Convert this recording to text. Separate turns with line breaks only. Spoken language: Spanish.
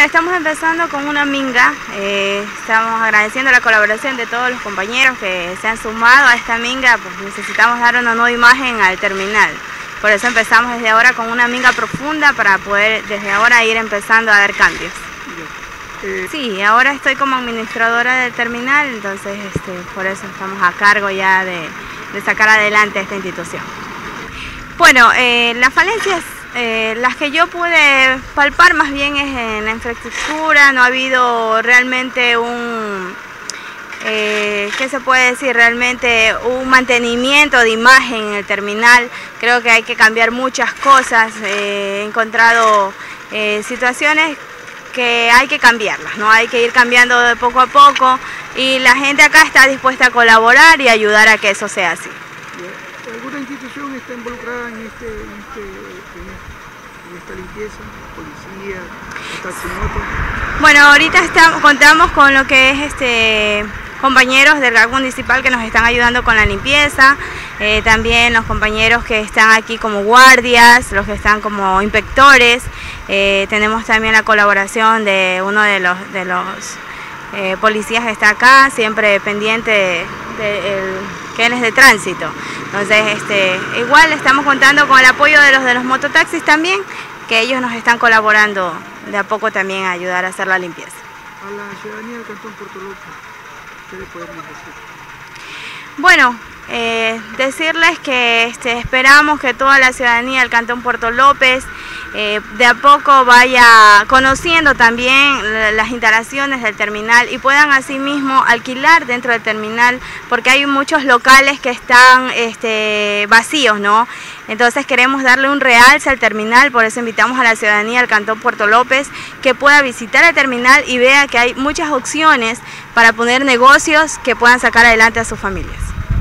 estamos empezando con una minga. Estamos agradeciendo la colaboración de todos los compañeros que se han sumado a esta minga, pues necesitamos dar una nueva imagen al terminal. Por eso empezamos desde ahora con una minga profunda para poder desde ahora ir empezando a dar cambios. Sí, ahora estoy como administradora del terminal, entonces por eso estamos a cargo ya de sacar adelante esta institución. Bueno, las falencias, las que yo pude palpar más bien es en la infraestructura. No ha habido realmente ¿qué se puede decir? Realmente un mantenimiento de imagen en el terminal. Creo que hay que cambiar muchas cosas. He encontrado situaciones que hay que cambiarlas, ¿no? Hay que ir cambiando de poco a poco y la gente acá está dispuesta a colaborar y ayudar a que eso sea así.
¿Alguna institución está involucrada en esta limpieza? ¿Policía? ¿Taximoto?
Bueno, ahorita contamos con lo que es compañeros del GAC municipal que nos están ayudando con la limpieza, también los compañeros que están aquí como guardias, los que están como inspectores. Tenemos también la colaboración de uno de los policías que está acá, siempre pendiente que él es de tránsito. Entonces, igual estamos contando con el apoyo de los mototaxis también, que ellos nos están colaborando de a poco también a ayudar a hacer la limpieza.
A la ciudadanía del Cantón Puerto López, ¿qué le podemos decir?
Bueno, decirles que esperamos que toda la ciudadanía del Cantón Puerto López de a poco vaya conociendo también las instalaciones del terminal y puedan asimismo alquilar dentro del terminal, porque hay muchos locales que están vacíos, ¿no? Entonces queremos darle un realce al terminal, por eso invitamos a la ciudadanía del Cantón Puerto López que pueda visitar el terminal y vea que hay muchas opciones para poner negocios que puedan sacar adelante a sus familias.